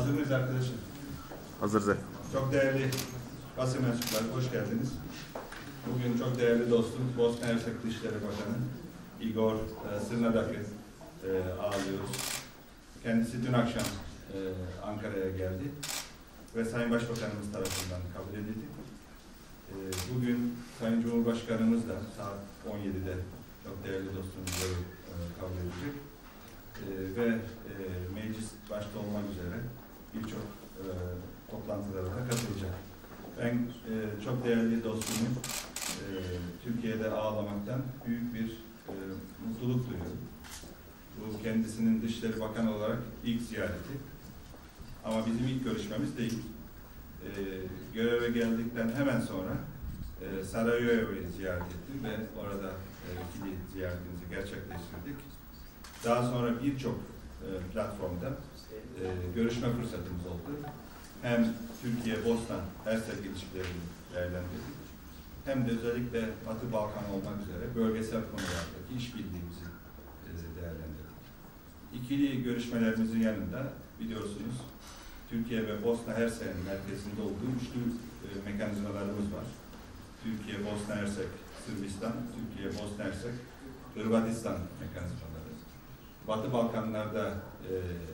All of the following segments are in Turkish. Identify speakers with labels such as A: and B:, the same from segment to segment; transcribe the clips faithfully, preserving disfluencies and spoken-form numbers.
A: Hazır mıyız arkadaşlar?
B: Hazırız.
A: Çok değerli basın mensupları, hoş geldiniz. Bugün çok değerli dostum, Bosna Hersek Dışişleri Bakanı Igor e, Srnadak'ı e, ağırlıyoruz. Kendisi dün akşam e, Ankara'ya geldi ve Sayın Başbakanımız tarafından kabul edildi. E, bugün Sayın Cumhurbaşkanımız da saat on yedide çok değerli dostumuzu e, kabul edecek. E, ve e, meclis başta olmak üzere birçok e, toplantılara da katılacak. Ben e, çok değerli dostumu e, Türkiye'de ağırlamaktan büyük bir e, mutluluk duyuyorum. Bu kendisinin Dışişleri Bakanı olarak ilk ziyareti. Ama bizim ilk görüşmemiz değil. E, göreve geldikten hemen sonra e, Sarajevo'yu ziyaret ettim ve orada e, ikili ziyaretimizi gerçekleştirdik. Daha sonra birçok e, platformda e, görüşme fırsatımız oldu. Hem Türkiye-Bosna Hersek ilişkilerini değerlendirdik, hem de özellikle Batı Balkan olmak üzere bölgesel konulardaki işbirliğimizi e, değerlendirdik. İkili görüşmelerimizin yanında biliyorsunuz Türkiye ve Bosna Hersek'in merkezinde olduğu üçlü e, mekanizmalarımız var. Türkiye, Bosna Hersek, Sırbistan, Türkiye, Bosna Hersek, Hırvatistan mekanizmaları. Batı Balkanlarda e,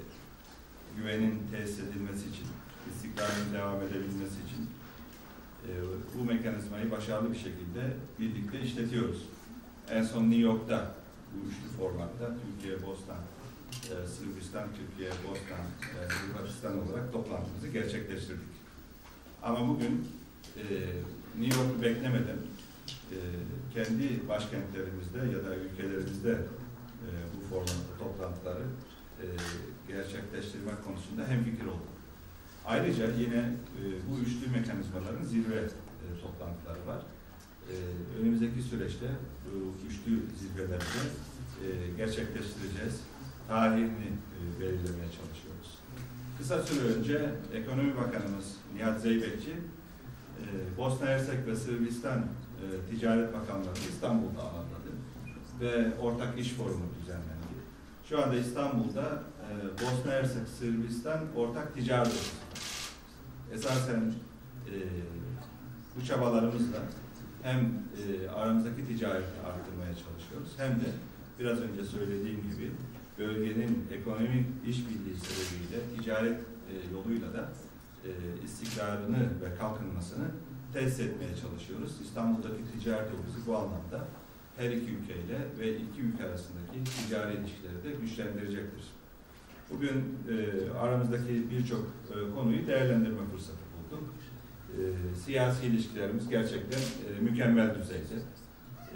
A: güvenin tesis edilmesi için, istikrarın devam edebilmesi için e, bu mekanizmayı başarılı bir şekilde birlikte işletiyoruz. En son New York'ta bu üçlü formatta Türkiye, Bosna, e, Sırbistan, Türkiye, Bosna, e, Hırvatistan olarak toplantımızı gerçekleştirdik. Ama bugün e, New York'u beklemeden e, kendi başkentlerimizde ya da ülkelerimizde e, bu formatta toplantıları e, gerçekleştirmek konusunda hemfikir olduk. Ayrıca yine e, bu üçlü mekanizmaların zirve e, toplantıları var. E, önümüzdeki süreçte bu üçlü zirvelerde e, gerçekleştireceğiz. Tarihini e, belirlemeye çalışıyoruz. Kısa süre önce Ekonomi Bakanımız Nihat Zeybekçi, e, Bosna Hersek ve Sırbistan e, Ticaret Bakanları İstanbul'da ağırladı ve ortak iş forumu düzenlendi. Şu anda İstanbul'da e, Bosna Hersek, Sırbistan ortak ticaret ofisi. Esasen e, bu çabalarımızla hem e, aramızdaki ticareti arttırmaya çalışıyoruz, hem de biraz önce söylediğim gibi bölgenin ekonomik işbirliği sebebiyle ticaret e, yoluyla da e, istikrarını ve kalkınmasını tesis etmeye çalışıyoruz. İstanbul'daki ticaret ofisi bu anlamda her iki ülkeyle ve iki ülke arasındaki ticari ilişkileri de güçlendirecektir. Bugün e, aramızdaki birçok e, konuyu değerlendirme fırsatı bulduk. E, siyasi ilişkilerimiz gerçekten e, mükemmel düzeyde. E,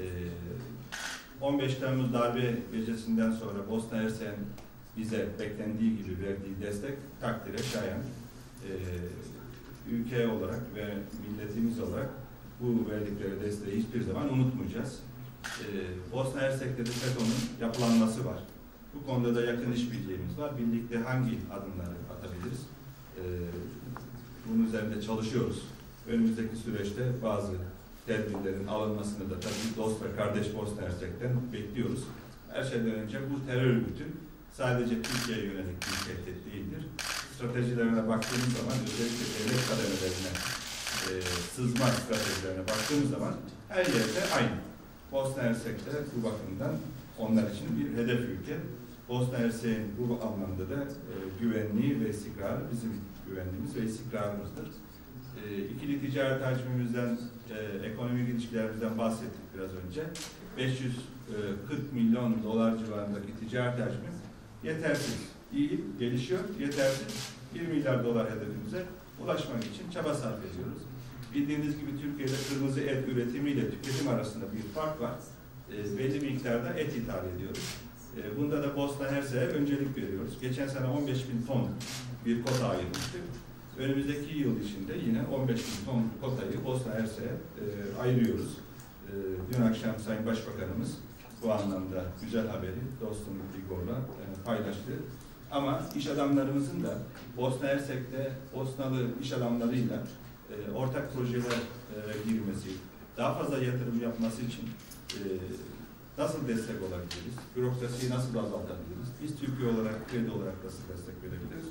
A: on beş Temmuz darbe gecesinden sonra Bosna Hersek'in bize beklendiği gibi verdiği destek takdire şayan. E, ülke olarak ve milletimiz olarak bu verdikleri desteği hiçbir zaman unutmayacağız. Ee, Bosna Hersek'te de FETÖ'nün yapılanması var. Bu konuda da yakın işbirliğimiz var. Birlikte hangi adımları atabiliriz? Ee, bunun üzerinde çalışıyoruz. Önümüzdeki süreçte bazı tedbirlerin alınmasını da tabii dost ve kardeş Bosna Hersek'ten bekliyoruz. Her şeyden önce bu terör örgütün sadece Türkiye'ye yönelik bir tehdit değildir. Stratejilerine baktığımız zaman, özellikle devlet kademelerine e, sızma stratejilerine baktığımız zaman her yerde aynı. Bosna Hersek'te bu bakımdan onlar için bir hedef ülke. Bosna Hersek'in bu anlamda da e, güvenliği ve istikrarı bizim güvenliğimiz ve istikrarımızdır. E, ikili ticaret hacmimizden, e, ekonomik ilişkilerimizden bahsettik biraz önce. beş yüz kırk milyon dolar civarındaki ticaret hacmi yetersiz. İyi, gelişiyor, yetersiz. bir milyar dolar hedefimize ulaşmak için çaba sarf ediyoruz. Bildiğiniz gibi Türkiye'de kırmızı et üretimi ile tüketim arasında bir fark var. E, belli bir miktarda et ithal ediyoruz. E, bunda da Bosna Hersek'e öncelik veriyoruz. Geçen sene on beş bin ton bir kota ayırmıştık. Önümüzdeki yıl içinde yine on beş bin ton kotayı Bosna Hersek'e e, ayırıyoruz. E, dün akşam Sayın Başbakanımız bu anlamda güzel haberi dostum Igor'la e, paylaştı. Ama iş adamlarımızın da Bosna Hersek'te Bosnalı iş adamlarıyla e, ortak projelere e, girmesi, daha fazla yatırım yapması için e, nasıl destek olabiliriz? Bürokrasiyi nasıl azaltabiliriz? Biz Türkiye olarak, kredi olarak nasıl destek verebiliriz?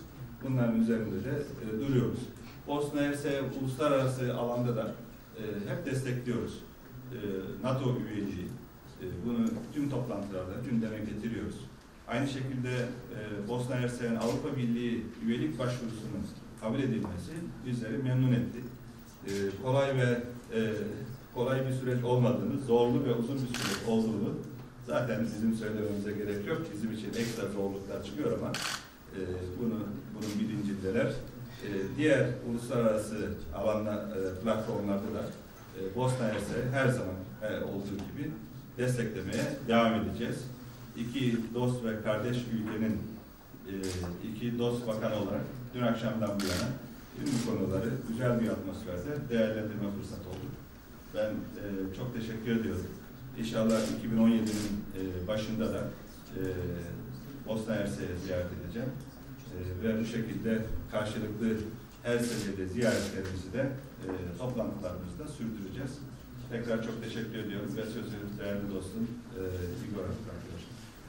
A: bunların üzerinde de e, duruyoruz. Bosna Hersek uluslararası alanda da e, hep destekliyoruz. E, NATO üyeliği, e, bunu tüm toplantılarda gündeme getiriyoruz. Aynı şekilde e, Bosna Hersek'in Avrupa Birliği üyelik başvurusunun kabul edilmesi bizleri memnun etti. E, kolay ve e, kolay bir süreç olmadığını, zorlu ve uzun bir süreç olduğunu zaten bizim söylememize gerek yok. Bizim için ekstra zorluklar çıkıyor ama e, bunu bunun bilincindeler. E, diğer uluslararası alanla e, platformlarda da e, Bosna Hersek'i her zaman e, olduğu gibi desteklemeye devam edeceğiz. İki dost ve kardeş ülkenin e, iki dost bakan olarak dün akşamdan bu yana tüm bu konuları güzel bir atmosferde değerlendirme fırsatı oldu. Ben e, çok teşekkür ediyorum. İnşallah iki bin on yedi'nin e, başında da e, Bosna Hersek'i ziyaret edeceğim. E, ve bu şekilde karşılıklı her seviyede ziyaretlerimizi de e, toplantılarımızda sürdüreceğiz. Tekrar çok teşekkür ediyorum ve sözü değerli dostum e, Igor arkadaşlar.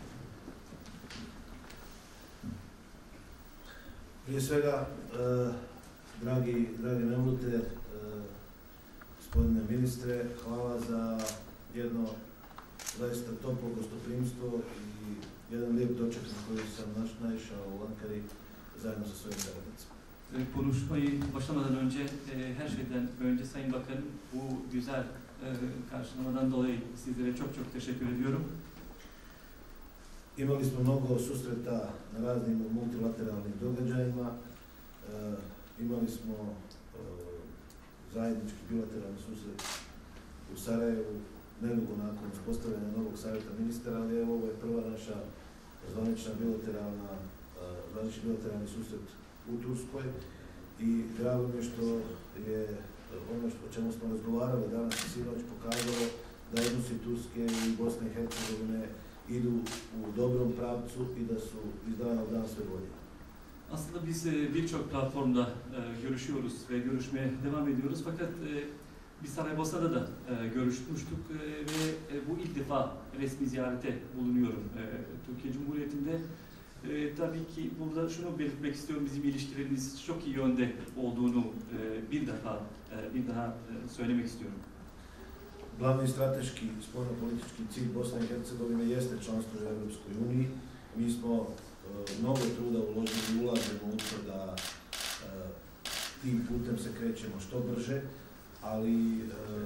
B: Prije svega, eh, dragi, dragi Mevlute, eh, gospodine ministre, hvala za jedno zaista toplo gostoprimstvo i jedan lijep doček na koji sam naš, naišao u Ankari zajedno sa svojim saradnicima.
C: Konuşmayı başlamadan önce e, her şeyden önce Sayın Bakan bu güzel e, karşılamadan dolayı sizlere çok çok teşekkür ediyorum.
B: Imali smo mnogo susreta na raznim multilateralnim događajima, e, imali smo e, zajednički bilateralni susret u Sarajevu nedugo nakon uspostavljanja novog savjeta ministara, ali evo ovo je prva naša zvanična bilateralna, e, zvanični bilateralni susret u Turskoj i drago mi je što je ono o čemu smo razgovarali danas i sinoć pokazalo da odnosi Turske i Bosne i Hercegovine idu u dobrom pravcu i da su iz dana u dan sve bolje.
C: Aslında biz birçok platformda e, görüşüyoruz ve görüşmeye devam ediyoruz. Fakat e, biz Saraybosna'da da e, görüşmüştük e, ve e, bu ilk defa resmi ziyarete bulunuyorum e, Türkiye Cumhuriyeti'nde. E, tabii ki burada şunu belirtmek istiyorum, bizim ilişkilerimiz çok iyi yönde olduğunu e, bir defa e, bir daha e, söylemek istiyorum.
B: Glavni strateški spoljnopolitički cilj Bosne i Hercegovine jeste članstvo u Europskoj uniji. Mi smo e, mnogo truda uložili i ulažemo u to da e, tim putem se krećemo što brže, ali e,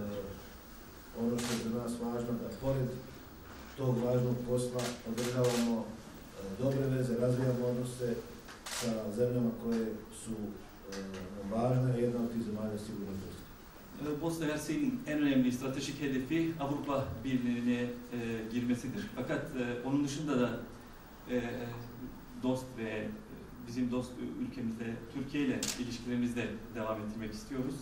B: ono što je za nas važno da pored tog važnog posla održavamo e, dobre veze, razvijamo odnose sa zemljama koje su e, važne, jedna od tih zemalja sigurno Turska.
C: Bosna Hersek'in en önemli stratejik hedefi Avrupa Birliği'ne e, girmesidir. Fakat e, onun dışında da e, dost ve e, bizim dost ülkemizde, Türkiye ile ilişkilerimizde devam ettirmek istiyoruz.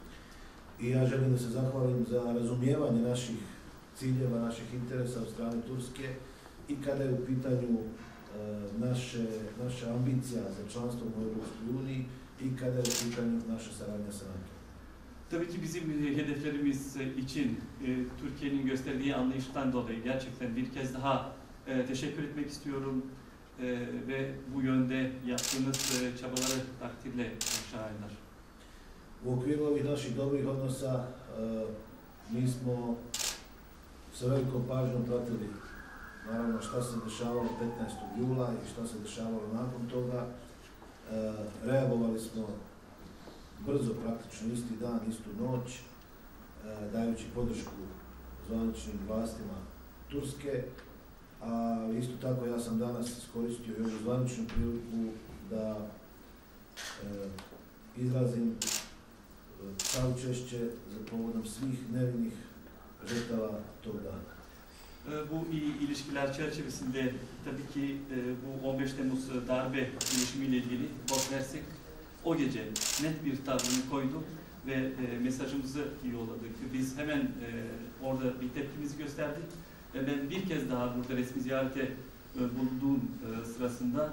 B: I ja želim da se zahvalim za razumijevanje naših ciljeva, naših interesa od strane Turske i kada je u pitanju e, naše, naša ambicija za članstvom u Europskoj uniji i kada je u pitanju naša saradnja sa NATO.
C: Tabii ki bizim hedeflerimiz için e, Türkiye'nin gösterdiği anlayıştan dolayı gerçekten bir kez daha e, teşekkür etmek istiyorum e, ve bu yönde yaptığınız e, çabaları takdirle şahinler.
B: U okviru ovih naših dobrih odnosa e, mi smo sa velikom pažnjom pratili naravno šta se dešavalo petnaestog jula i šta se dešavalo nakon toga. E, reagovali smo brzo, praktično isti dan, istu noć, e, dajući podršku zvaničnim vlastima Turske, a isto tako ja sam danas iskoristio i ovu zvaničnu priliku da e, izrazim e, saučešće za povodom svih nevinih žrtava tog dana.
C: Bu iyi ilişkiler çerçevesinde tabii ki bu on beş Temmuz darbe girişimiyle ilgili Bosna Hersek o gece net bir tavrını koydu ve mesajımızı yolladık. Biz hemen orada bir tepkimizi gösterdik ve ben bir kez daha burada resmi ziyarete bulunduğum sırasında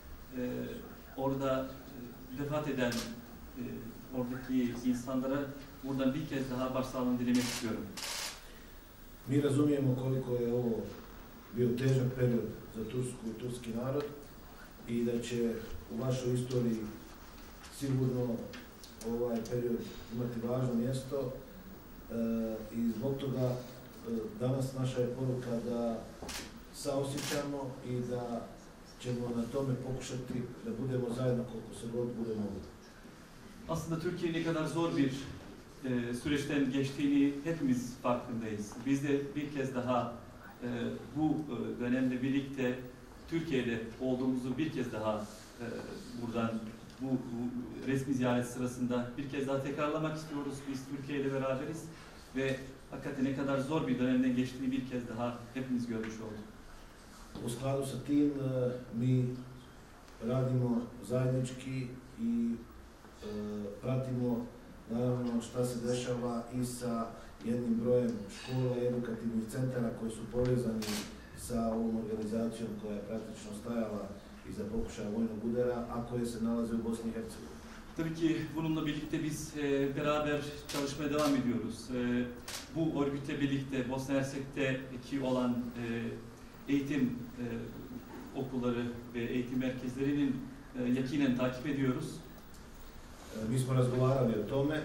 C: orada vefat eden oradaki insanlara buradan bir kez daha başsağlığını dilemek istiyorum.
B: Mi razumijemo koliko je ovo bio težak period za Tursku i turski narod i da će u vašoj istoriji sigurno ovaj period imati važno mjesto e, i zbog toga e, danas naša je poruka da saosjećamo i da ćemo na tome pokušati da budemo zajedno koliko se god bude mogli.
C: Aslında Türkiye ne kadar zor bir e, süreçten geçtiğini hepimiz farkındayız. Biz de bir kez daha e, bu e, dönemde birlikte Türkiye'de olduğumuzu bir kez daha e, buradan bu, bu resmi ziyaret sırasında bir kez daha tekrarlamak istiyoruz. Biz Türkiye ile beraberiz ve hakikaten ne kadar zor bir dönemden geçtiğini bir kez daha hepimiz görmüş olduk.
B: U skladu sa tim mi radimo zajednički i e, pratimo naravno šta se dešava i sa jednim brojem škola i edukativnih centara koji su povezani sa ovom organizacijom koja je praktično stajala iza pokušaja vojnog udara, a koje se nalaze u Bosni i Hercegovini.
C: Tabii ki bununla birlikte biz e, beraber çalışmaya devam ediyoruz. E, bu örgütle birlikte Bosna Hersek'teki olan e, eğitim e, okulları ve eğitim merkezlerinin e, yakinen takip ediyoruz.
B: E, mi smo razgovarali o tome, e,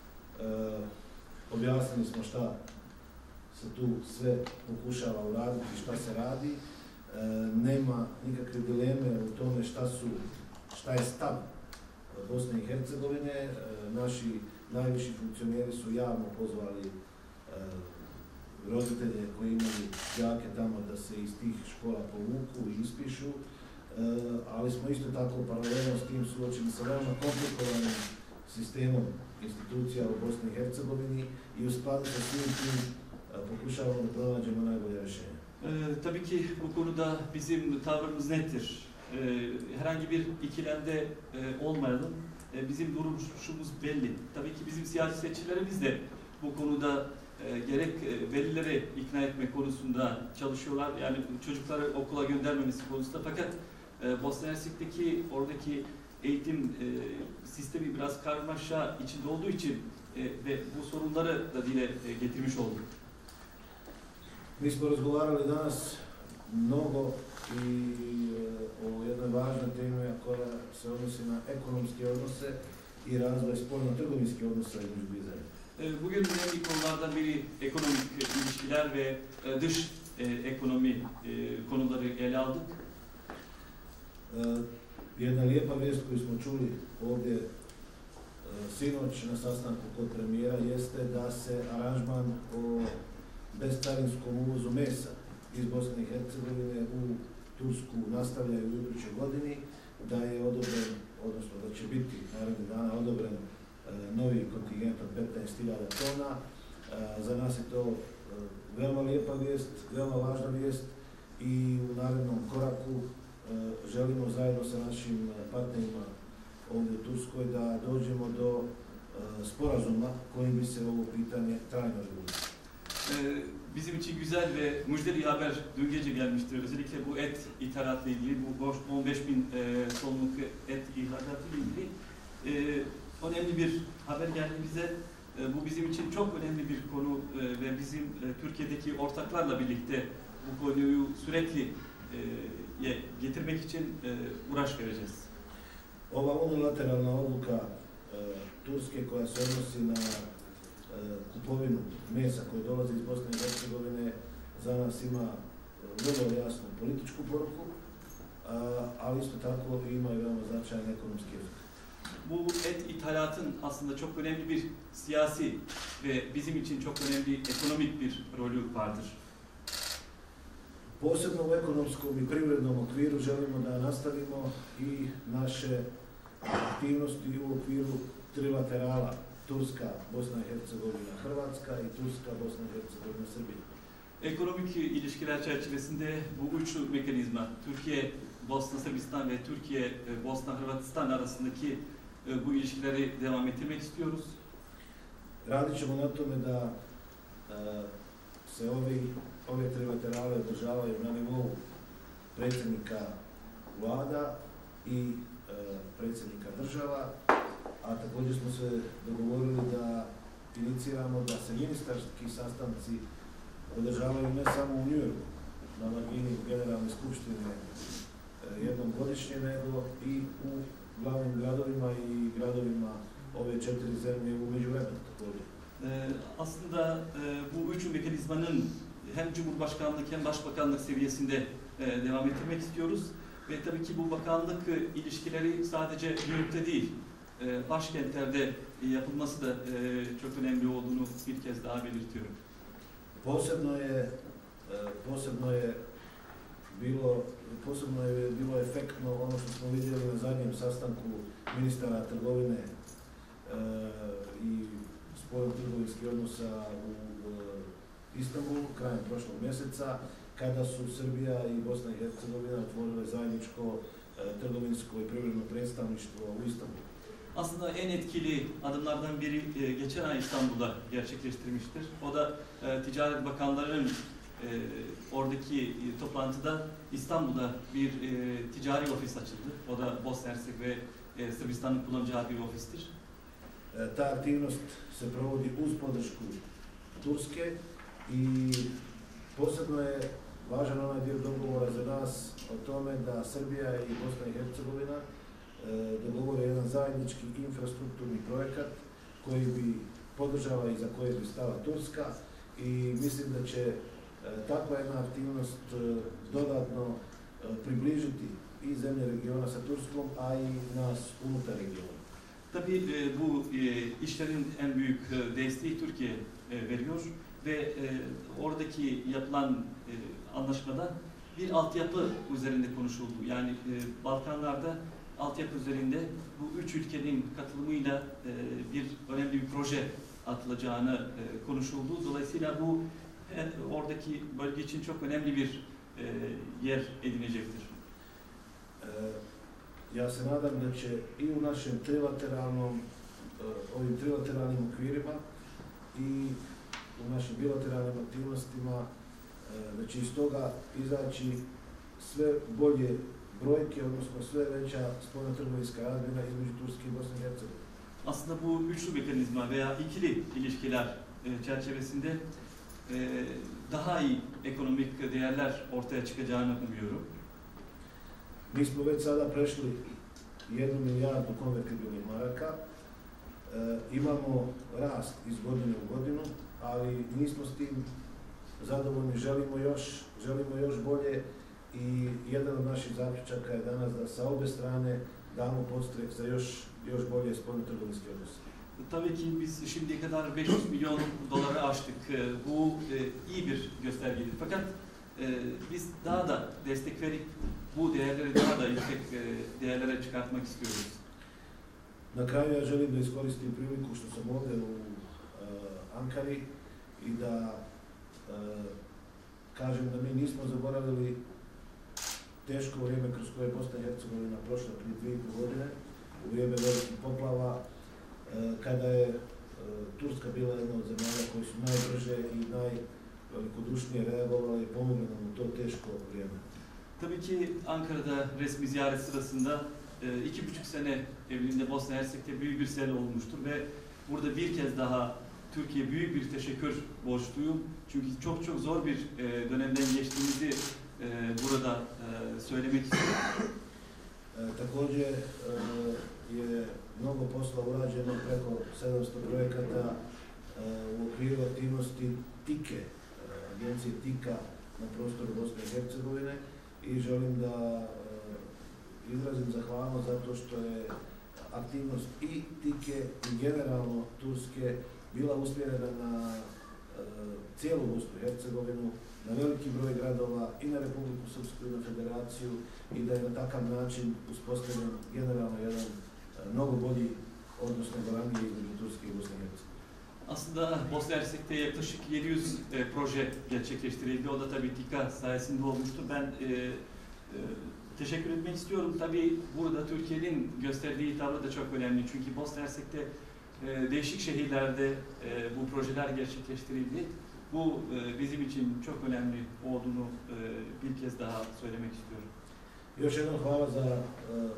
B: objasnili smo šta se tu sve pokušava uraditi, šta se radi. E, nema nikakve dileme u tome šta su, šta je stav Bosne i Hercegovine. E, naši najviši funkcioneri su javno pozvali e, roditelje koji imaju đake tamo da se iz tih škola povuku i ispišu, e, ali smo isto tako paralelno s tim suočeni sa veoma komplikovanim sistemom institucija u Bosni i Hercegovini i u skladu sa svim tim e, pokušavamo da pronađemo najbolje rješenje.
C: E, tabii ki bu konuda bizim tavrımız nettir. E, herhangi bir ikilemde e, olmayalım. E, bizim duruşumuz belli. Tabii ki bizim siyasetçilerimiz de bu konuda e, gerek e, velileri ikna etme konusunda çalışıyorlar. Yani çocukları okula göndermemesi konusunda. Fakat e, Bosna Hersek'teki oradaki eğitim e, sistemi biraz karmaşa içinde olduğu için e, ve bu sorunları da dile e, getirmiş olduk.
B: Mi smo razgovarali danas mnogo i e, o jednoj važnoj temi koja se odnosi na ekonomske odnose i razvoj spoljno-trgovinskih odnosa između dvije zemlje.
C: Bugün önemli konulardan biri ekonomik ilişkiler ve dış ekonomi konuları ele aldık.
B: E, jedna lijepa vijest koju smo čuli ovdje e, sinoć na sastanku kod premijera jeste da se aranžman o bezcarinskom uvozu mesa iz Bosne i Hercegovine u Tursku nastavljaju u idućoj godini, da je odobren, odnosno da će biti narednih dana odobren e, novi kontingent od petnaest hiljada tona. E, za nas je to e, veoma lijepa vijest, veoma važna vijest i u narednom koraku e, želimo zajedno sa našim partnerima ovdje u Turskoj da dođemo do e, sporazuma kojim bi se ovo pitanje trajno reguliralo.
C: Bizim için güzel ve müjdeli bir haber dün gece gelmiştir. Özellikle bu et ithalatla ilgili, bu on beş bin e, tonluk et ihracat ile ilgili e, önemli bir haber geldi bize. E, bu bizim için çok önemli bir konu e, ve bizim e, Türkiye'deki ortaklarla birlikte bu konuyu sürekli e, getirmek için e, uğraş vereceğiz.
B: Ova unilateralna odluka e, Turske koja se odnosi na kupovinu mesa koje dolazi iz Bosne i Hercegovine za nas ima vrlo jasnu političku poruku, ali isto tako ima i veoma značajan ekonomski efekt.
C: Bu et ithalatın aslında çok önemli bir siyasi ve bizim için çok önemli ekonomik bir rolü vardır.
B: Posebno u ekonomskom i privrednom okviru želimo da nastavimo i naše aktivnosti u okviru trilaterala Turska, Bosna i Hercegovina, Hrvatska i Turska, Bosna i Hercegovina, Srbija.
C: Ekonomik ilişkiler çerçevesinde bu üçlü mekanizma, Türkiye, Bosna, Sırbistan ve Türkiye, Bosna, Hırvatistan arasındaki bu ilişkileri devam ettirmek istiyoruz.
B: Radit ćemo na tome da e, se ovi, ove trilaterale održavaju na nivou predsjednika vlada i e, predsjednika država, a također smo se dogovorili da iniciramo da se ministarski sastanci održavaju ne samo u New Yorku, na margini Generalne skupštine jednom godišnje, nego i u glavnim gradovima i gradovima ove četiri zemlje u međuvremenu također.
C: Ee, aslında e, bu üç mekanizmanın hem Cumhurbaşkanlık hem Başbakanlık seviyesinde e, devam ettirmek istiyoruz. Ve tabii ki bu bakanlık e, ilişkileri sadece New York'ta değil, e, başkentlerde e, yapılması da e, çok önemli olduğunu bir kez daha belirtiyorum.
B: Posebno je, e, posebno je bilo, posebno je bilo efektno ono što smo vidjeli na zadnjem sastanku ministara trgovine e, i spoljno-trgovinskih odnosa u e, Istanbulu krajem prošlog mjeseca, kada su Srbija i Bosna i Hercegovina otvorile zajedniçko e, trgovinsko i privredno predstavništvo u Istanbulu.
C: Aslında en etkili adımlardan biri e, geçen ay İstanbul'da gerçekleştirmiştir. O da e, Ticaret Bakanları'nın e, oradaki e, toplantıda İstanbul'da bir e, ticari ofis açıldı. O da Bosna Hersek ve e, Sırbistan'ın kullanacağı bir ofistir.
B: E, ta aktivnost se provodi uz podršku Turske i posebno je važan onaj dio dogovora za nas o tome da Srbija i Bosna i Hercegovina e, dogovore jedan zajednički infrastrukturni projekat koji bi podržala i za koje bi stala Turska i mislim da će e, takva jedna aktivnost e, dodatno e, približiti i zemlje regiona sa Turskom, a i nas unutar regiona.
C: Tabii e, bu e, işlerin en büyük e, desteği Türkiye e, veriyor ve e, oradaki yapılan e, anlaşmada bir altyapı üzerinde konuşuldu. Yani e, Balkanlarda altyapı üzerinde bu üç ülkenin katılımıyla e, bir önemli bir proje atılacağını e, konuşuldu. Dolayısıyla bu e, oradaki bölge için çok önemli bir e, yer edinecektir.
B: E, ja se nadam da će i u našem trilateralnom, e, ovim trilateralnim okvirima i u našim bilateralnim aktivnostima da će iz toga izaći sve bolje brojke, odnosno sve veća spoljno-trgovinska razmjena između Turske i Bosne i Hercegovine.
C: Aslında bu üçlü mekanizma veya ikili ilişkiler e, çerçevesinde e, daha iyi ekonomik değerler ortaya çıkacağını umuyorum.
B: Mi smo već sada prešli jednu milijardu konvertibilnih maraka, e, imamo rast iz godine u godinu, ali nismo s tim zadovoljni, želimo još, želimo još bolje i jedan od naših zaključaka je danas da sa obe strane damo podstrek za još, još bolje spoljno-trgovinske odnose.
C: Tabii ki biz şimdiye kadar beş yüz milyon doları aştık. Bu e, iyi bir göstergedir. Fakat e, biz daha da destek verip bu değerleri daha da yüksek e, değerlere çıkartmak istiyoruz.
B: Na kraju ja želim da iskoristim priliku što sam ovdje u uh, Ankari i da uh, kažem da mi nismo zaboravili teško vrijeme kroz koje je Bosna i Hercegovina prošla prije dvije i pol godine, u vrijeme velikih poplava, uh, kada je uh, Turska bila jedna od zemalja koji su najbrže i najvelikodušnije reagovali i pomogli nam u to teško vrijeme.
C: Tabii ki Ankara'da resmi ziyaret sırasında e, iki buçuk sene evvelinde Bosna Hersek'te büyük bir sel olmuştur ve burada bir kez daha Türkiye büyük bir teşekkür borçluyum. Çünkü çok çok zor bir e, dönemden geçtiğimizi e, burada e, söylemek istiyorum.
B: E, također e, je mnogo posla urađeno, preko sedamsto projekata e, u okviru aktivnosti TIKE, e, agencije TIKA na prostoru Bosne i Hercegovine i želim da e, izrazim zahvalnost zato što je aktivnost i TIKE i generalno Turske bila usmjerena na e, cijelu Bosnu i Hercegovinu, na veliki broj gradova i na Republiku Srpsku i na Federaciju i da je na takav način uspostavljen generalno jedan e, mnogo bolji odnos nego ranije između Turske i Bosne i Hercegovine.
C: Aslında Bosna Hersek'te yaklaşık yedi yüz e, proje gerçekleştirildi. O da tabii TİKA sayesinde olmuştur. Ben e, e, teşekkür etmek istiyorum. Tabii burada Türkiye'nin gösterdiği tavrı da çok önemli. Çünkü Bosna Hersek'te e, değişik şehirlerde e, bu projeler gerçekleştirildi. Bu e, bizim için çok önemli olduğunu e, bir kez daha söylemek istiyorum.
B: Još jednom hvala za e,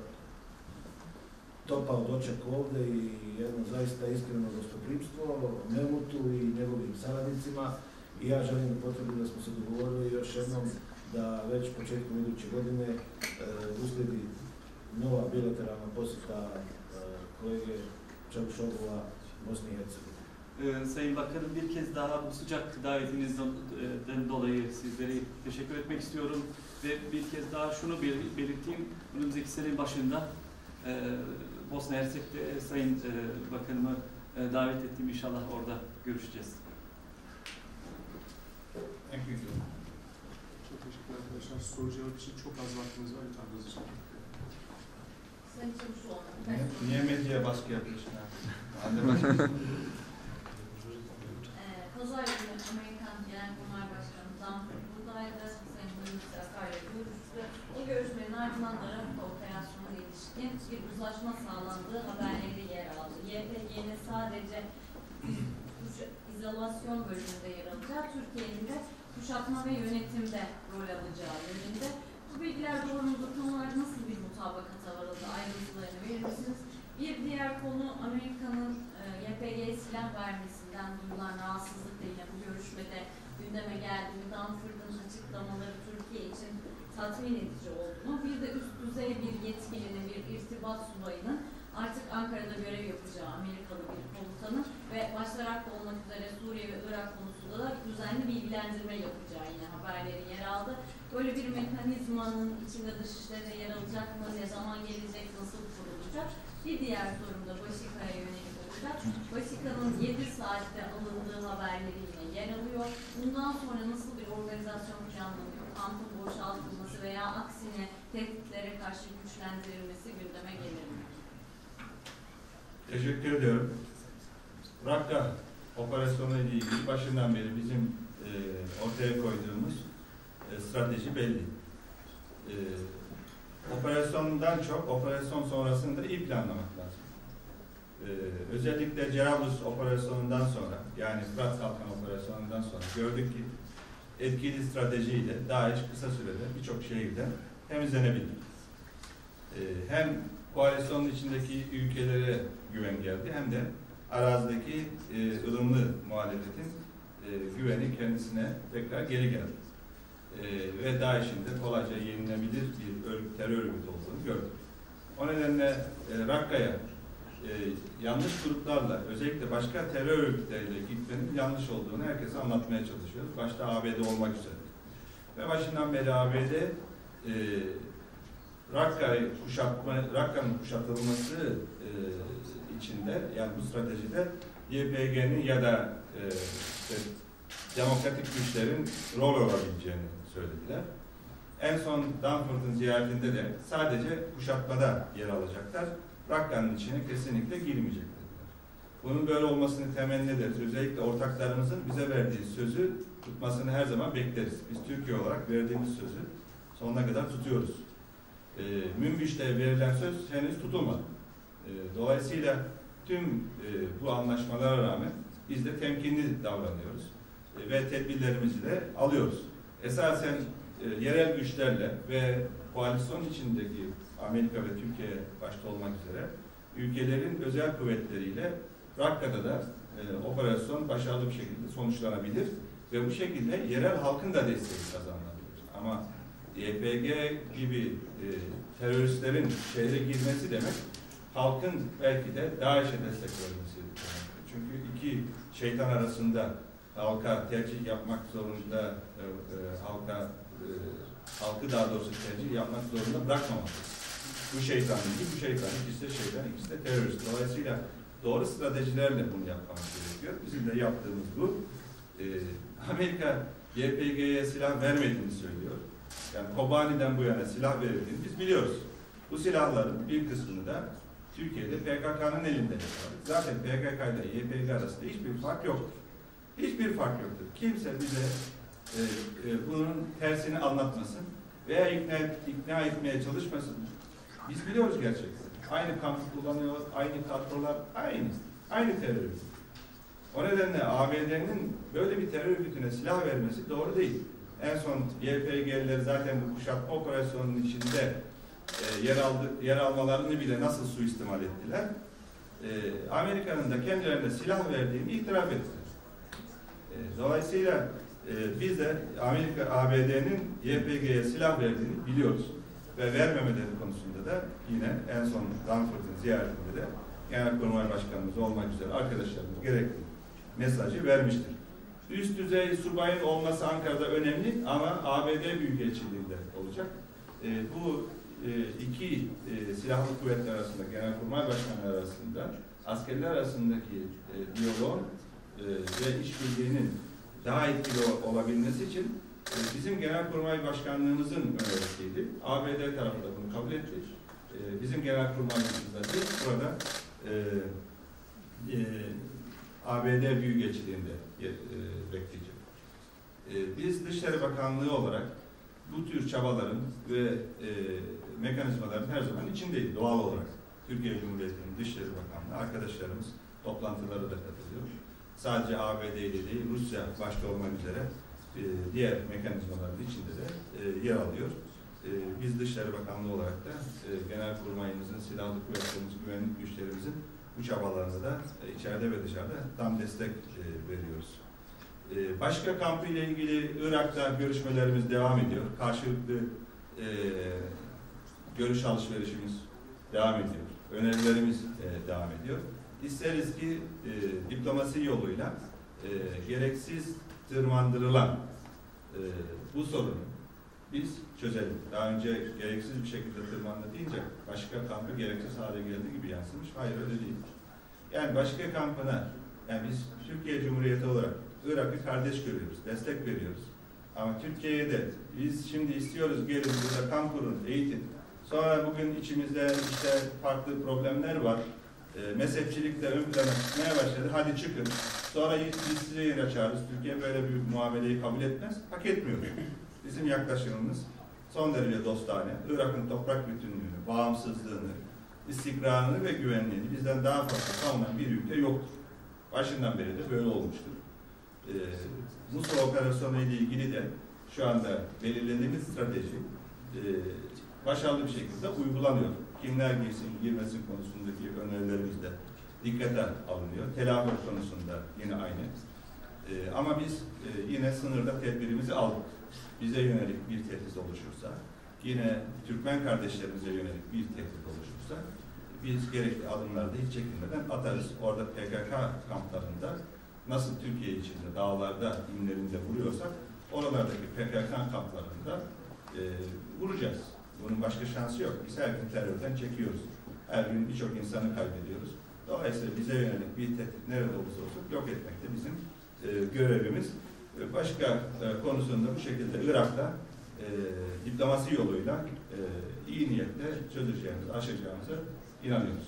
B: topao doček ovdje i jedno zaista iskreno gostoprimstvo Mevlutu i njegovim saradnicima i ja želim da potvrdim da smo se dogovorili još jednom da već početkom iduće godine e, uslijedi nova bilateralna posjeta e, kolege Çavuşoğlu'na Bosna i Hercegovina.
C: Ee, Sayın Bakanım, bir kez daha bu sıcak davetinizden dolayı sizlere teşekkür etmek istiyorum ve bir kez daha şunu belirteyim, önümüzdeki senenin başında e, Bosna Hersek'te Sayın e, Bakanımı e, davet ettiğim, inşallah orada görüşeceğiz.
A: Thank you.
D: Çok teşekkür arkadaşlar. Soru cevap için çok az vaktimiz var. Lütfen hızlıca.
E: Sayın Çavuşoğlu.
A: Niye, niye medyaya baskı yapıyorsun?
E: Pazar günü Amerikan Genelkurmay Başkanı Danford buradaydı. Sayın Hulusi Akar'la görüştü. O görüşmenin ardından da Rafka operasyonuna ilişkin bir uzlaşma sağlandığı haberleri yer aldı. Y P G'nin sadece izolasyon bölümünde yer alacağı, Türkiye'nin de kuşatma ve yönetimde rol alacağı yönünde. Bu bilgiler doğru mudur? Tam olarak nasıl bir mutabakata varıldı? Ayrıntılarını verir misiniz? Bir diğer konu, Amerika'nın e, Y P G'ye silah vermesinden duyulan rahatsızlık da yine bu görüşmede gündeme geldi. Danford'un açıklamaları Türkiye için tatmin edici olduğunu, bir de üst düzey bir yetkilinin, bir irtibat subayının artık Ankara'da görev yapacağı Amerikalı bir komutanın ve başta Rakka olmak üzere Suriye ve Irak konusunda da düzenli bilgilendirme yapacağı yine haberleri yer aldı. Böyle bir mekanizmanın içinde dışişlerine yer alacak mı, ne zaman gelecek, nasıl kurulacak? Bir diğer sorum da Başika'ya yönelik olacak. Başika'nın yedi saatte alındığı haberleri yine yer alıyor. Bundan sonra nasıl bir organizasyon planlanıyor? Kampın boşaltılması veya aksine tehditlere karşı güçlendirilmesi gündeme gelir mi?
A: Teşekkür ediyorum. Rakka operasyonu ile ilgili başından beri bizim e, ortaya koyduğumuz e, strateji belli. E, operasyondan çok operasyon sonrasında iyi planlamak lazım. E, özellikle Cerablus operasyonundan sonra, yani Fırat Kalkan operasyonundan sonra gördük ki etkili stratejiyle DAEŞ kısa sürede birçok şehirden temizlenebilir. E, hem koalisyonun içindeki ülkelere güven geldi, hem de arazideki e, ılımlı muhalefetin e, güveni kendisine tekrar geri geldi. E, ve DAEŞ'in de kolayca yenilebilir bir örgüt, terör örgütü olduğunu gördük. O nedenle e, Rakka'ya e, yanlış gruplarla, özellikle başka terör örgütleriyle gitmenin yanlış olduğunu herkese anlatmaya çalışıyoruz. Başta A B D olmak üzere. Ve başından beri A B D e, Rakka'yı kuşatma, Rakka'nın kuşatılması e, içinde, yani bu stratejide Y P G'nin ya da e, işte, demokratik güçlerin rol olabileceğini söylediler. En son Danford'un ziyaretinde de sadece kuşatmada yer alacaklar. Rakka'nın içine kesinlikle girmeyecekler. Bunun böyle olmasını temenni ederiz. Özellikle ortaklarımızın bize verdiği sözü tutmasını her zaman bekleriz. Biz Türkiye olarak verdiğimiz sözü sonuna kadar tutuyoruz. E, Münbiş'te verilen söz henüz tutulmadı. E, dolayısıyla tüm e, bu anlaşmalara rağmen biz de temkinli davranıyoruz e, ve tedbirlerimizi de alıyoruz. Esasen e, yerel güçlerle ve koalisyon içindeki Amerika ve Türkiye başta olmak üzere ülkelerin özel kuvvetleriyle Rakka'da da e, operasyon başarılı bir şekilde sonuçlanabilir ve bu şekilde yerel halkın da desteği kazanılabilir. Ama Y P G gibi e, teröristlerin şehre girmesi demek, halkın belki de DAEŞ'e destek vermesi demek. Çünkü iki şeytan arasında halka tercih yapmak zorunda, e, e, halka e, halkı daha doğrusu tercih yapmak zorunda bırakmamak. Bu şeytan değil, bu şeytan, ikisi de şeytan, ikisi de terörist. Dolayısıyla doğru stratejilerle bunu yapmamız gerekiyor. Bizim de yaptığımız bu. E, Amerika Y P G'ye silah vermediğini söylüyor. Yani Kobani'den bu yana silah verildiğini biz biliyoruz. Bu silahların bir kısmını da Türkiye'de P K K'nın elinde. Zaten P K K ile Y P G arasında hiçbir fark yoktur. Hiçbir fark yoktur. Kimse bize e, e, bunun tersini anlatmasın veya ikna, ikna etmeye çalışmasın. Biz biliyoruz gerçekten. Aynı kampı kullanıyor, aynı kadrolar, aynı. Aynı terör. O nedenle A B D'nin böyle bir terör örgütüne silah vermesi doğru değil. En son Y P G'lileri zaten bu kuşatma operasyonunun içinde e, yer, aldı, yer almalarını bile nasıl suistimal ettiler. E, Amerika'nın da kendilerine silah verdiğini itiraf ettiler. E, dolayısıyla E, biz de Amerika, A B D'nin Y P G'ye silah verdiğini biliyoruz. Ve vermemeleri konusunda da yine en son Frankfurt'un ziyaretinde de Genelkurmay Başkanımız olmak üzere arkadaşlarımız gerekli mesajı vermiştir. Üst düzey subayın olması Ankara'da önemli ama A B D Büyükelçiliğinde olacak. E, bu e, iki e, silahlı kuvvetler arasında, Genelkurmay Başkanı arasında askerler arasındaki e, diyalog e, ve işbirliğinin daha etkili olabilmesi için e, bizim Genelkurmay Başkanlığımızın önerisiydi. A B D tarafı da bunu kabul etti. E, bizim Genelkurmayımız da burada e, e, A B D Büyükelçiliğinde e, bekleyecek. E, biz Dışişleri Bakanlığı olarak bu tür çabaların ve e, mekanizmaların her zaman içindeyiz doğal olarak. Türkiye Cumhuriyeti'nin Dışişleri Bakanlığı arkadaşlarımız toplantılara da katılıyor. Sadece A B D ile değil, Rusya başta olmak üzere e, diğer mekanizmaların içinde de e, yer alıyor. E, biz Dışişleri Bakanlığı olarak da e, Genelkurmayımızın, silahlı kuvvetlerimizin, güvenlik güçlerimizin bu çabalarında da e, içeride ve dışarıda tam destek e, veriyoruz. E, başka kampı ile ilgili Irak'ta görüşmelerimiz devam ediyor. Karşılıklı e, görüş alışverişimiz devam ediyor. Önerilerimiz e, devam ediyor. İsteriz ki e, diplomasi yoluyla e, gereksiz tırmandırılan e, bu sorunu biz çözelim. Daha önce gereksiz bir şekilde tırmandı deyince başka kampı gereksiz hale geldiği gibi yansımış. Hayır öyle değil. Yani başka kampına, yani biz Türkiye Cumhuriyeti olarak Irak'ı kardeş görüyoruz, destek veriyoruz. Ama Türkiye'ye de biz şimdi istiyoruz gelin burada kamp kurun, eğitin. Sonra bugün içimizde işte farklı problemler var. E, mezhepçilik de ön plana çıkmaya başladı. Hadi çıkın. Sonra biz size yer açarız. Türkiye böyle bir muameleyi kabul etmez. Hak etmiyor. Bizim yaklaşımımız son derece dostane. Irak'ın toprak bütünlüğünü, bağımsızlığını, istikrarını ve güvenliğini bizden daha fazla savunan bir ülke yoktur. Başından beri de böyle olmuştur. E, Musul operasyonu ile ilgili de şu anda belirlediğimiz strateji e, başarılı bir şekilde uygulanıyor. Kimler girsin, girmesin konusundaki önerilerimiz de dikkate alınıyor. Telafi konusunda yine aynı. Ee, ama biz e, yine sınırda tedbirimizi aldık. Bize yönelik bir tehdit oluşursa, yine Türkmen kardeşlerimize yönelik bir tehdit oluşursa, biz gerekli adımlarda hiç çekinmeden atarız. Orada P K K kamplarında nasıl Türkiye içinde, dağlarda, inlerinde vuruyorsak, oralardaki P K K kamplarında e, vuracağız. Bunun başka şansı yok. Biz her gün terörden çekiyoruz. Her gün birçok insanı kaybediyoruz. Dolayısıyla bize yönelik bir tehdit nerede olursa olsun yok etmek de bizim e, görevimiz. E, başka e, konusunda bu şekilde Irak'ta e, diplomasi yoluyla e, iyi niyetle çözeceğimiz, aşacağımıza inanıyoruz.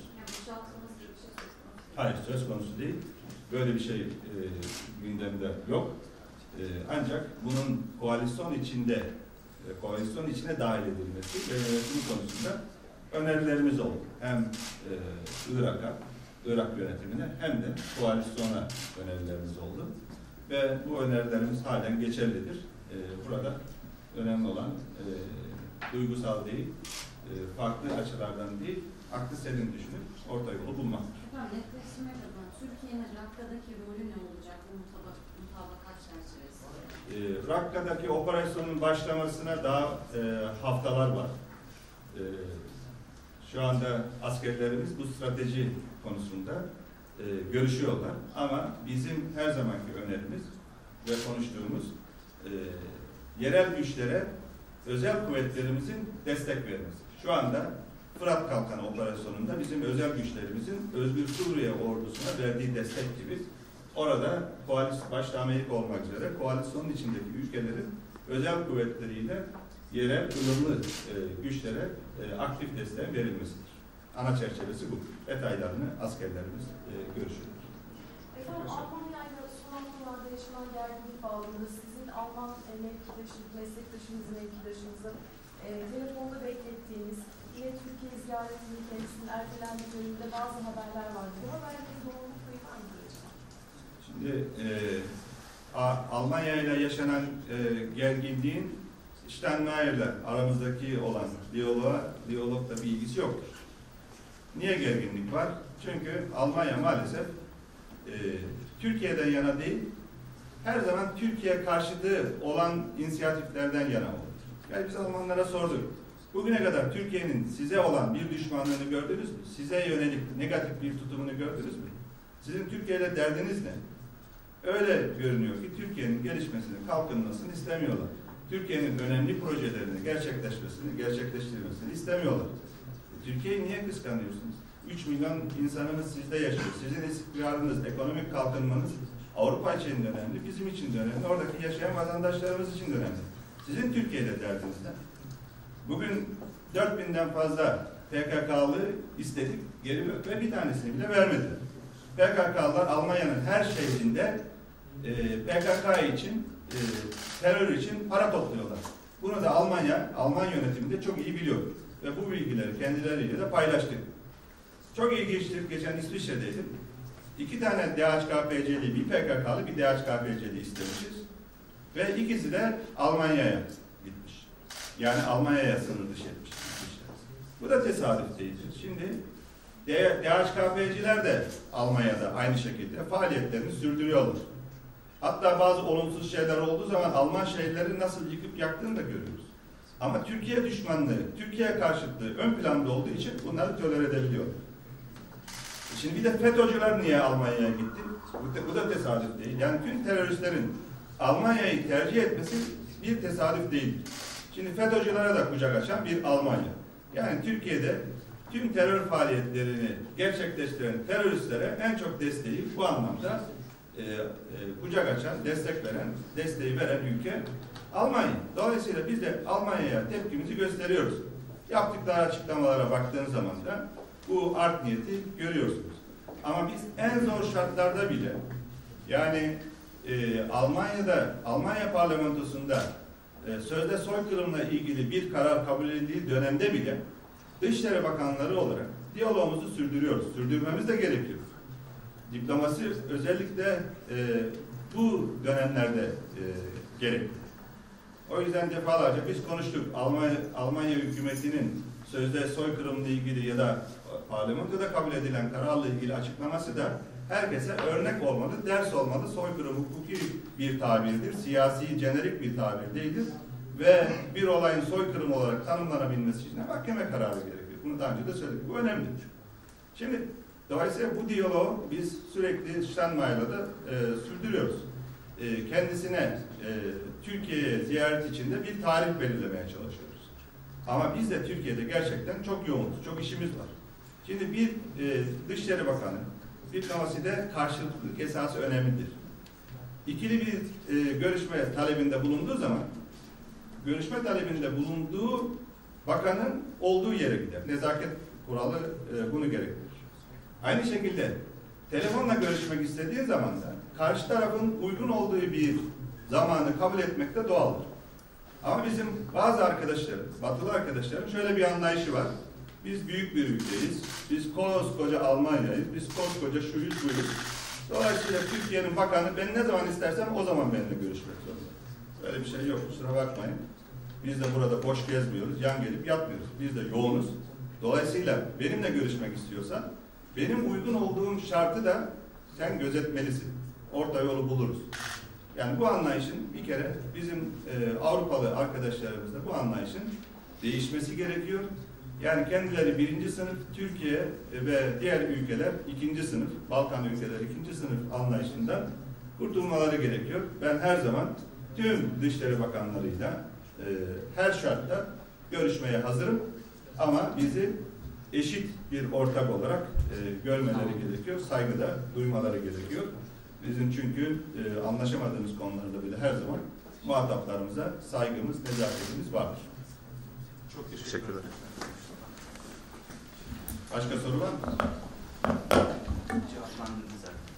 A: Hayır, söz konusu değil. Böyle bir şey e, gündemde yok. E, ancak bunun koalisyon içinde koalisyon içine dahil edilmesi ve yönetim konusunda önerilerimiz oldu. Hem e, Irak'a, Irak yönetimine hem de koalisyona önerilerimiz oldu. Ve bu önerilerimiz halen geçerlidir. E, burada önemli olan e, duygusal değil, e, farklı açılardan değil, aklı selim düşünüp orta yolu bulmaktır.
E: Efendim, netleştirmek adına Türkiye'nin Rakka'daki rolü ne olacak bu mutabakat çerçevesi?
A: E, Rakka'daki operasyonun başlamasına daha e, haftalar var. E, şu anda askerlerimiz bu strateji konusunda e, görüşüyorlar. Ama bizim her zamanki önerimiz ve konuştuğumuz e, yerel güçlere özel kuvvetlerimizin destek vermesi. Şu anda Fırat Kalkanı operasyonunda bizim özel güçlerimizin Özgür Suriye ordusuna verdiği destek gibi orada koalisyon, başta Amerika olmak üzere koalisyonun içindeki ülkelerin özel kuvvetleriyle yerel ılımlı e, güçlere e, aktif desteğin verilmesidir. Ana çerçevesi bu. Detaylarını askerlerimiz e, görüşüyor.
F: Efendim, Almanya ile son haftalarda yaşanan gerginlik bağlamında sizin Alman mevkidaşınız, meslektaşınız, mevkidaşınızı e, telefonda beklettiğiniz, yine Türkiye ziyaretinin kendisinin ertelendiği yönünde bazı haberler var. Bu haberlerin doğruluk payı var mı?
A: Şimdi e, Almanya ile yaşanan e, gerginliğin Steinmeier'le aramızdaki olan diyaloğa, diyalogla bir ilgisi yoktur. Niye gerginlik var? Çünkü Almanya maalesef e, Türkiye'den yana değil, her zaman Türkiye karşıtı olan inisiyatiflerden yana oldu. Yani biz Almanlara sorduk. Bugüne kadar Türkiye'nin size olan bir düşmanlığını gördünüz mü? Size yönelik negatif bir tutumunu gördünüz mü? Sizin Türkiye'yle derdiniz ne? Öyle görünüyor ki Türkiye'nin gelişmesini, kalkınmasını istemiyorlar. Türkiye'nin önemli projelerini gerçekleşmesini, gerçekleştirmesini istemiyorlar. E, Türkiye'yi niye kıskanıyorsunuz? üç milyon insanımız sizde yaşıyor. Sizin istikrarınız, ekonomik kalkınmanız Avrupa için de önemli, bizim için de önemli, oradaki yaşayan vatandaşlarımız için de önemli. Sizin Türkiye'yle derdiniz ne? Bugün dört binden fazla P K K'lı istedik, geri ve bir tanesini bile vermediler. P K K'lılar Almanya'nın her şehrinde e, P K K için, e, terör için para topluyorlar. Bunu da Almanya, Alman yönetimi de çok iyi biliyor. Ve bu bilgileri kendileriyle de paylaştık. Çok ilginçtir, geçen İsviçre'deydim. İki tane D H K P C'li, bir P K K'lı, bir D H K P C'li istemişiz. Ve ikisi de Almanya'ya gitmiş. Yani Almanya'ya sınır dışı etmiş. Bu da tesadüf değildir. Şimdi D H K P C'ler de Almanya'da aynı şekilde faaliyetlerini sürdürüyorlar. Hatta bazı olumsuz şeyler olduğu zaman Alman şehirleri nasıl yıkıp yaktığını da görüyoruz. Ama Türkiye düşmanlığı, Türkiye karşıtlığı ön planda olduğu için bunları tolere edebiliyor. Şimdi bir de FETÖ'cüler niye Almanya'ya gitti? Bu da, bu da tesadüf değil. Yani tüm teröristlerin Almanya'yı tercih etmesi bir tesadüf değil. Şimdi FETÖ'cülere de kucak açan bir Almanya. Yani Türkiye'de tüm terör faaliyetlerini gerçekleştiren teröristlere en çok desteği bu anlamda e, e, kucak açan, destek veren, desteği veren ülke Almanya. Dolayısıyla biz de Almanya'ya tepkimizi gösteriyoruz. Yaptıkları açıklamalara baktığınız zaman da bu art niyeti görüyorsunuz. Ama biz en zor şartlarda bile, yani e, Almanya'da, Almanya parlamentosunda e, sözde soykırımla ilgili bir karar kabul edildiği dönemde bile Dışişleri Bakanları olarak diyalogumuzu sürdürüyoruz. Sürdürmemiz de gerekiyor. Diplomasi özellikle e, bu dönemlerde e, gerekli. O yüzden defalarca biz konuştuk. Almanya, Almanya hükümetinin sözde soykırımla ilgili ya da parlamentoda kabul edilen kararla ilgili açıklaması da herkese örnek olmalı, ders olmalı. Soykırım hukuki bir tabirdir, siyasi, jenerik bir tabir değildir. Ve bir olayın soykırım olarak tanımlanabilmesi için mahkeme kararı gerekiyor. Bunu daha önce de söyledik. Bu önemli. Şimdi dolayısıyla bu diyaloğu biz sürekli Steinmeier'la da e, sürdürüyoruz. E, kendisine e, Türkiye'ye ziyaret içinde bir tarih belirlemeye çalışıyoruz. Ama biz de Türkiye'de gerçekten çok yoğunuz, çok işimiz var. Şimdi bir e, Dışişleri Bakanı diplomaside karşılıklılık esası önemlidir. İkili bir e, görüşme talebinde bulunduğu zaman görüşme talebinde bulunduğu bakanın olduğu yere gider. Nezaket kuralı e, bunu gerektirir. Aynı şekilde telefonla görüşmek istediği zaman da karşı tarafın uygun olduğu bir zamanı kabul etmek de doğaldır. Ama bizim bazı arkadaşlarım, batılı arkadaşlarım şöyle bir anlayışı var. Biz büyük bir ülkeyiz, biz koskoca Almanya'yız, biz koskoca şuyuz buyuz. Dolayısıyla Türkiye'nin bakanı ben ne zaman istersem o zaman benimle görüşmek zorunda. Böyle bir şey yok, kusura bakmayın. Biz de burada boş gezmiyoruz, yan gelip yatmıyoruz. Biz de yoğunuz. Dolayısıyla benimle görüşmek istiyorsan, benim uygun olduğum şartı da sen gözetmelisin. Orta yolu buluruz. Yani bu anlayışın bir kere bizim e, Avrupalı arkadaşlarımızda bu anlayışın değişmesi gerekiyor. Yani kendileri birinci sınıf, Türkiye ve diğer ülkeler ikinci sınıf, Balkan ülkeleri ikinci sınıf anlayışından kurtulmaları gerekiyor. Ben her zaman tüm Dışişleri Bakanlarıyla e, her şartta görüşmeye hazırım. Ama bizi eşit bir ortak olarak e, görmeleri gerekiyor, saygıda duymaları gerekiyor. Bizim çünkü e, anlaşamadığımız konularda bile her zaman muhataplarımıza saygımız, nezaketimiz vardır.
D: Çok teşekkürler.
G: Teşekkürler.
A: Başka soru var mı?
H: Cevaplandınız zaten.